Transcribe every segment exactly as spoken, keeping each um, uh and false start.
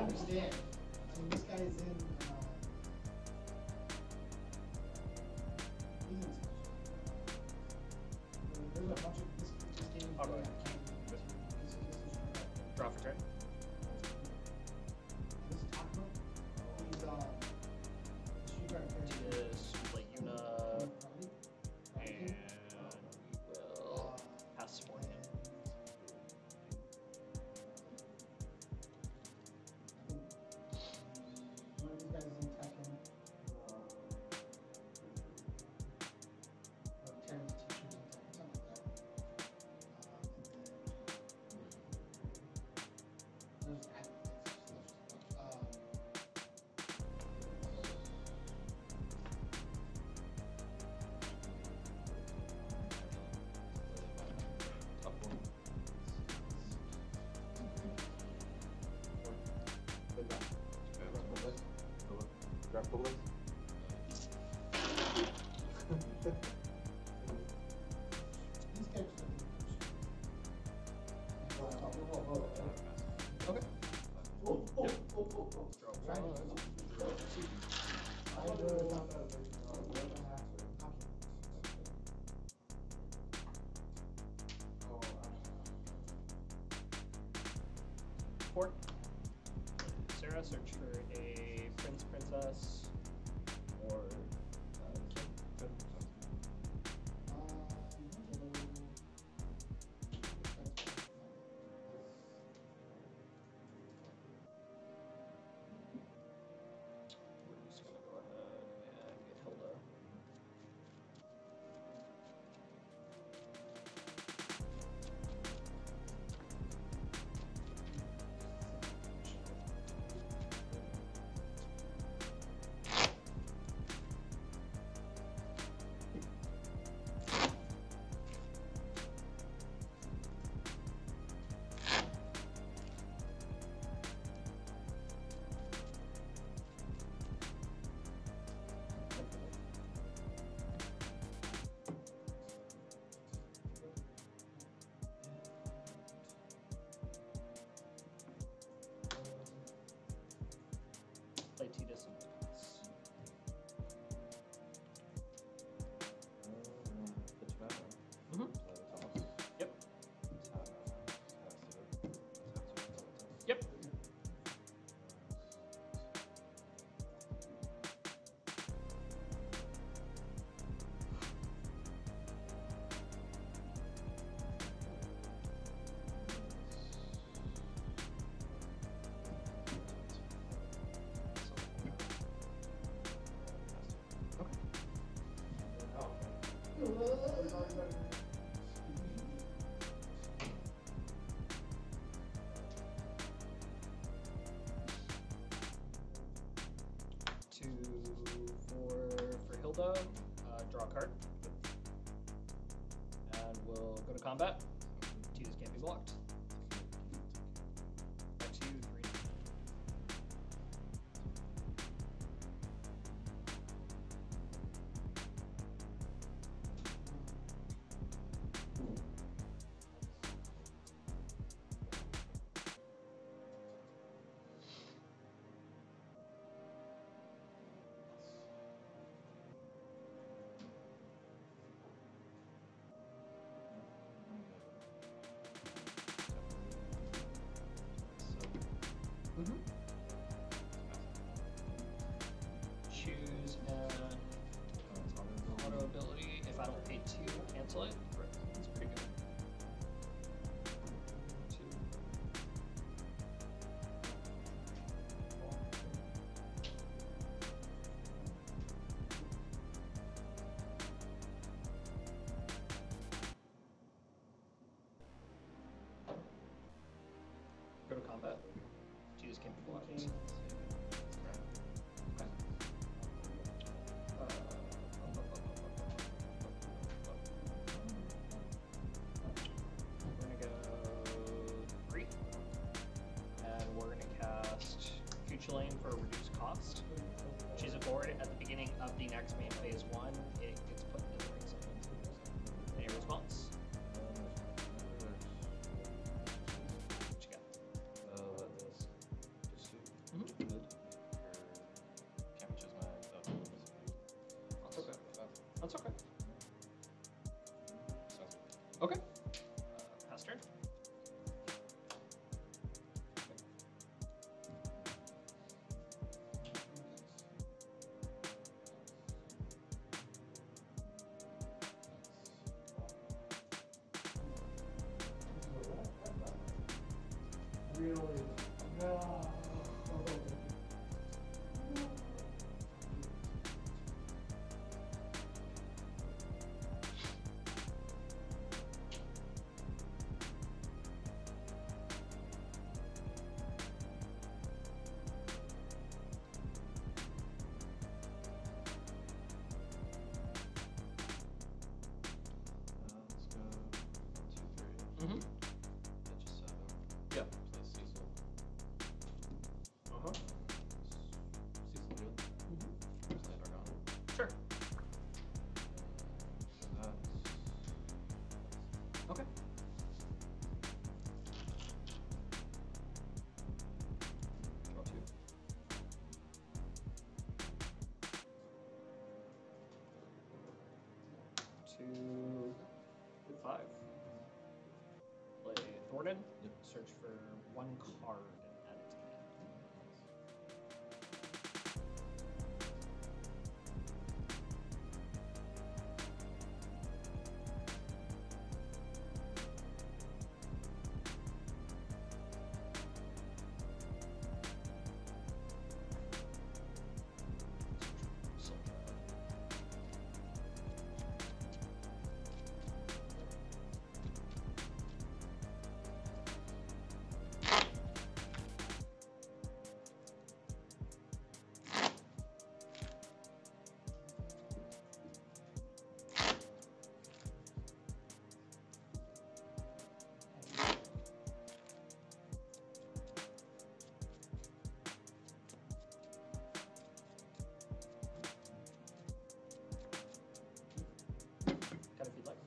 understand. I mean, this guy is in. Uh, he's in. There's a bunch of this, this game. How about this, this, this is draw for turn? This is Takuma. He's uh. Street Fighter character. Is like Yuna, and we will pass for him. One of these guys is in Tekken. Or Terrence teachers in Tekken, something like that. Um, and then there's that. Um, Grab the list. These characters are Okay. Oh, oh, oh, oh, oh. Draw Right. one. I Four. Sarah, search for a prince, princess, or uh, king. We're just gonna go ahead and get Hilda. Play two dissonance. Mm-hmm. Yep. Yep. Two for for Hilda. Uh, draw a card. And we'll go to combat. Two just can't be blocked. Back to you, three. Mm-hmm. Choose an auto ability. If I don't pay two, cancel it. That's pretty good. Two. Go to combat. Two just can't be blocked. Okay. Uh, we're gonna go three, and we're gonna cast Future Lane for reduced cost. Choose a board at the beginning of the next main phase one. It gets put into the ring zone. Any response? What you got? Uh, let this just shoot. Really? No. Mm-hmm. Yep. Play Cecil. Uh-huh. Cecil deal. Mm-hmm. First land Argon. Sure. That's Okay. draw two. Two, five. Play Thornton. Yep. Search for one card and add it to the hand. Cut if you'd like.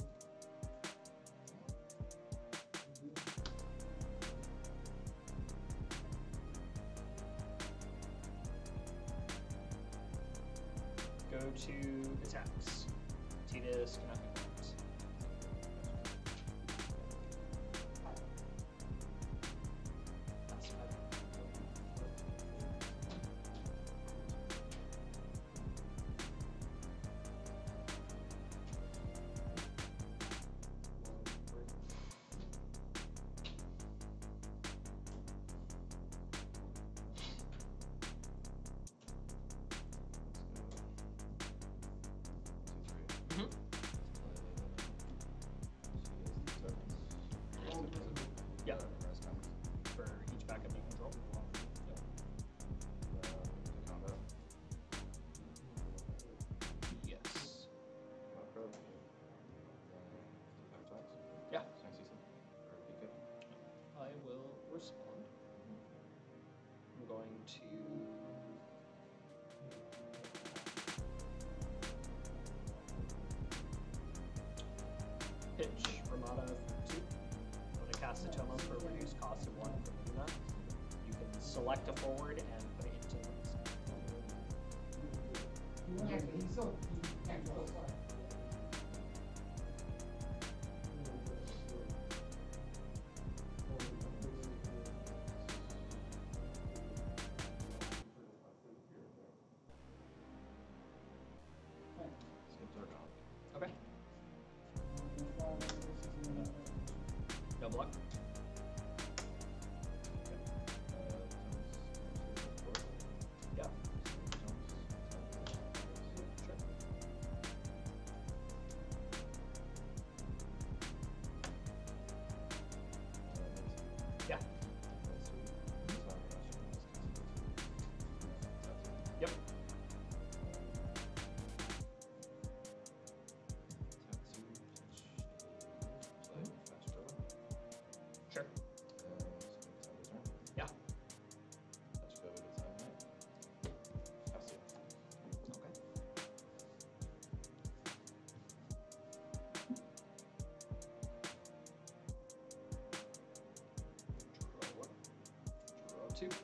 Go to attacks. Tidus cannot be blocked. That's five. Mm-hmm. Yeah. For each backup you control. Yes. Yeah. I will respond. I'm going to pitch Ramada for two. I'm going to cast a Tomo for a reduced cost of one from Luna. You can select a forward and put it into the list. He's so he can't go far. Okay. No block. Yeah. Sure. Yeah. Yep. Sure. Yeah. Okay. Draw one. Draw two.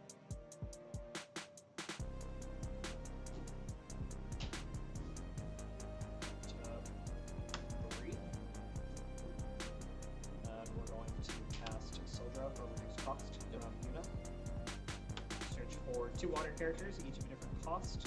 To three. And we're going to cast Sildra for reduced cost from Yuna. Search for two water characters, each of a different cost.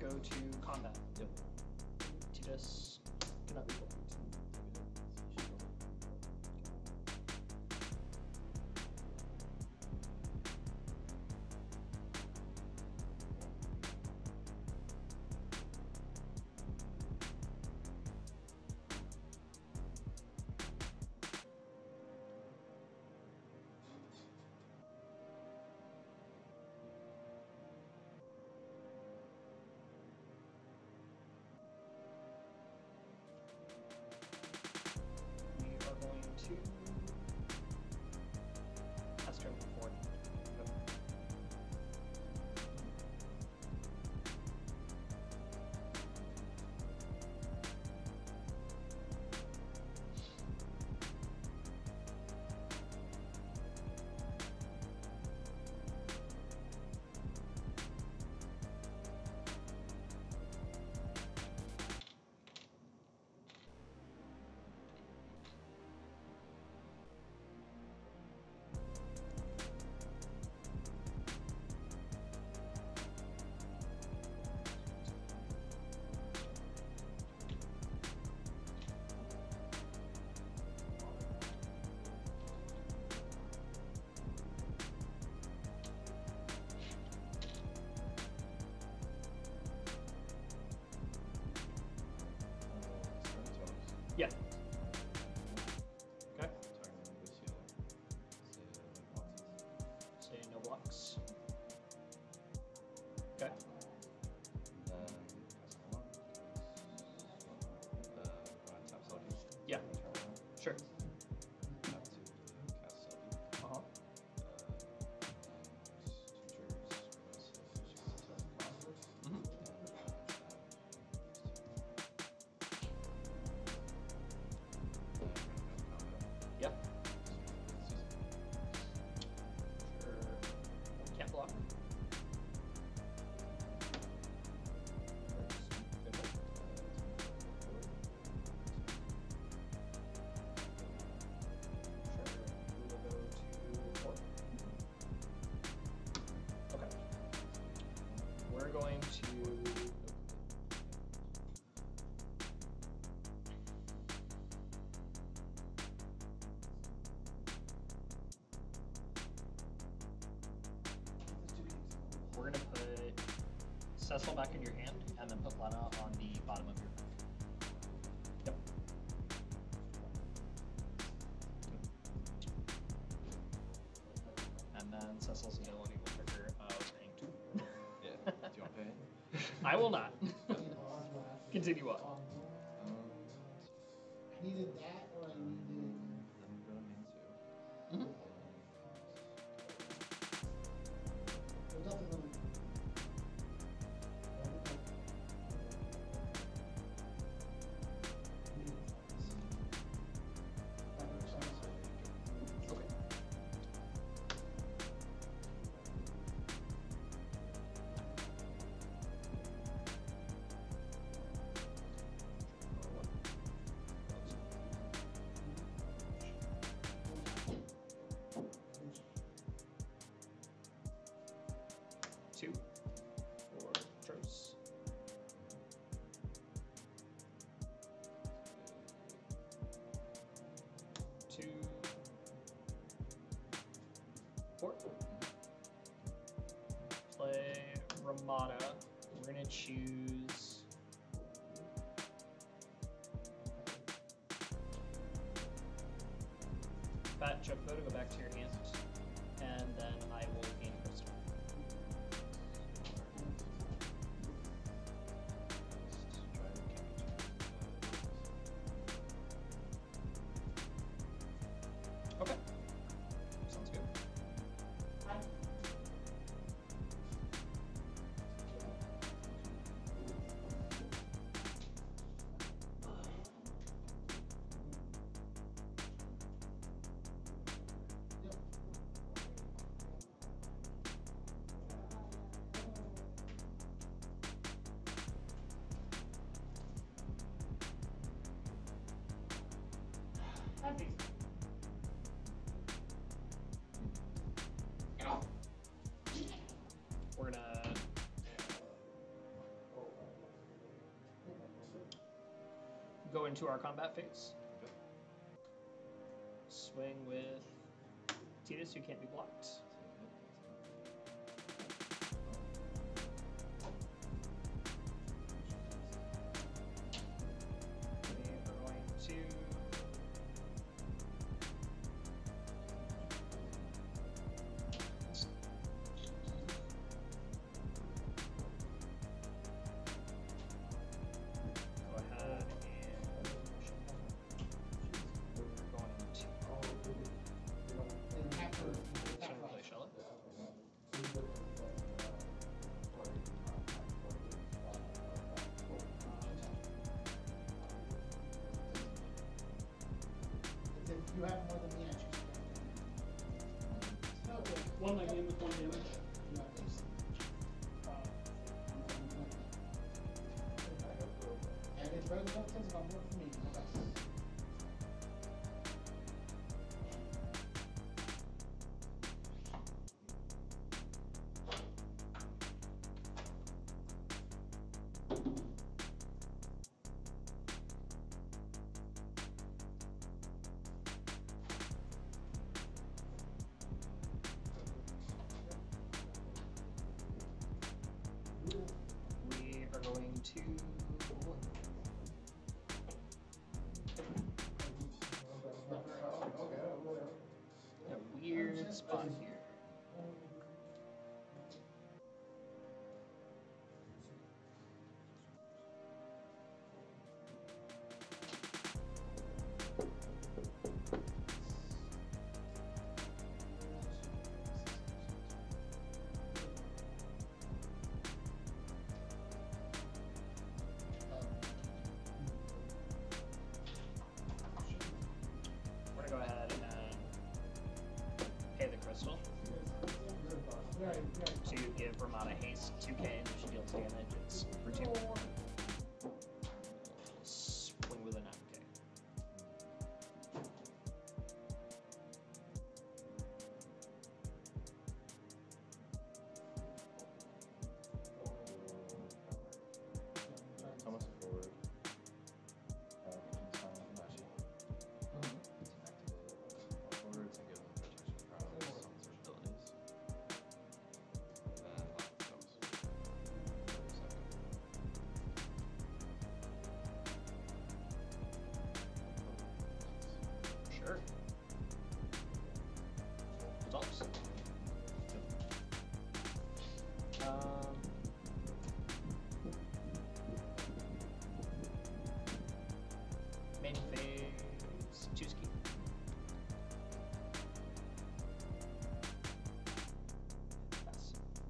go to combat. Yep. Titus cannot reroll. We are going to pass turn forward. Yeah. Okay. Say no blocks. Okay. Yeah. Sure. Uh-huh. Mm-hmm. Yep. Sure. Can't block. Sure. We will go to four. Okay. We're going to. We're gonna put Cecil back in your hand, and then put Lena on the bottom of your hand. Yep. And then Cecil's ability will trigger uh, paying two. Yeah. Do you want to pay? I will not. Continue on. Um, I needed that, or I needed. Let me go to main two. Mhm. There's nothing really. Okay. Two for Tros. Two. Four. Play Ramada. We're gonna choose. Fat Chocobo to go back to your hand, and then I will gain Crystal. Okay. Sounds good. We're gonna go into our combat phase. Okay. Swing with Titus, who can't be blocked. We are going to go ahead and we're going to And after, swing after with Shella. if you have more than me, I choose to. Okay, one lightning with one damage. You have these. And it's better than ten, it's about more for me. Okay. We are going to a weird spot here. We're gonna go ahead and pay the crystal. To give Ramada haste two K, and if she deals damage, it's for two. Swing with an M K. Thomas forward. Uh, can sign with Machi. Activate forwards and give them protection prowess on search abilities. Then lock Thomas. thirty seconds. Sure. Results. Um, main phase, choose key. Pass.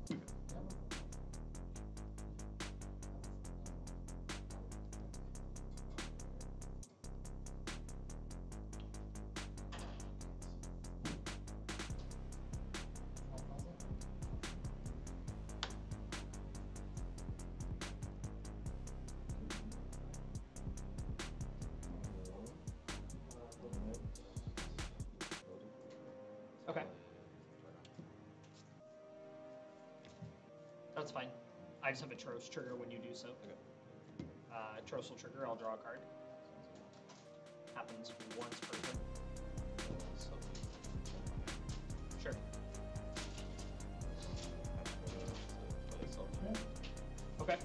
Okay. That's fine. I just have a Tros trigger when you do so. Okay. Uh, Tros will trigger, I'll draw a card. Happens once per turn. So, Sure. play itself. Okay.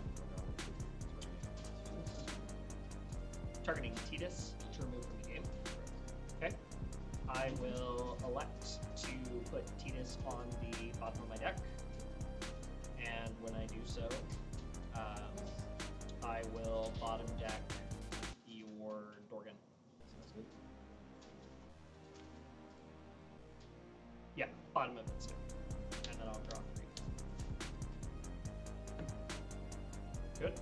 Targeting Titus to remove from the game. Okay. I will elect to put Titus on the bottom of my deck. And when I do so, um, I will bottom deck your Dorgan. Sounds good. Yeah, bottom of it still. And then I'll draw three. Good.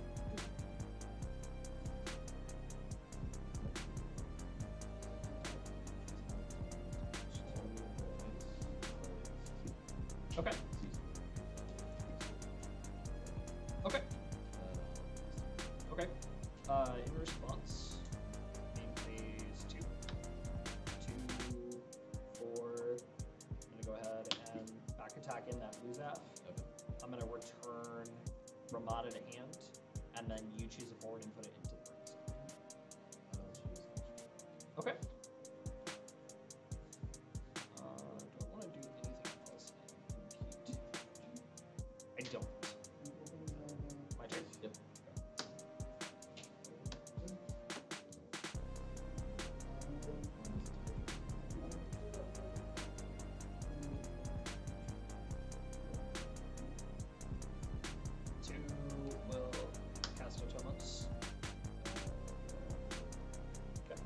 Okay. Okay. Okay. Uh, in response, main phase two, two, four. I'm gonna go ahead and back attack in that Luzaf. Okay. I'm gonna return Ramada to hand, and then you choose a forward and put it into the ring. Okay. Uh, do I want to do anything else in compete? I don't. My turn? Yep. Two will cast Automos. Okay.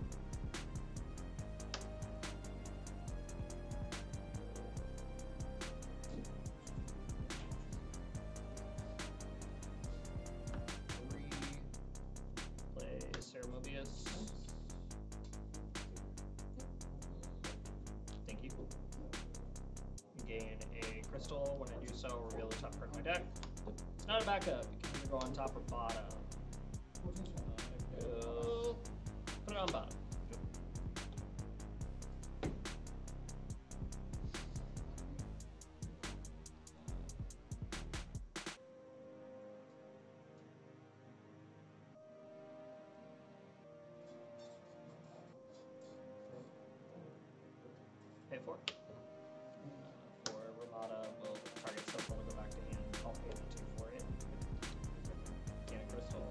Three. Play Ceremobius. Thank you. Gain a crystal. When I do so, reveal the top card of my deck. It's not a backup. You can either go on top or bottom. Uh, put it on bottom. Pay four. Uh, for Ramada, will target symbol to go back to hand. I'll pay the two for it. Gain a crystal.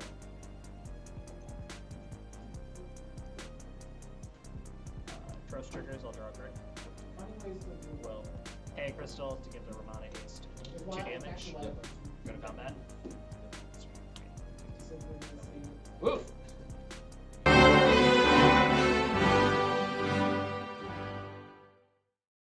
Uh, Trost triggers, I'll draw a card. Will pay a crystal to give the Ramada haste. Two damage. Go to combat. Woof!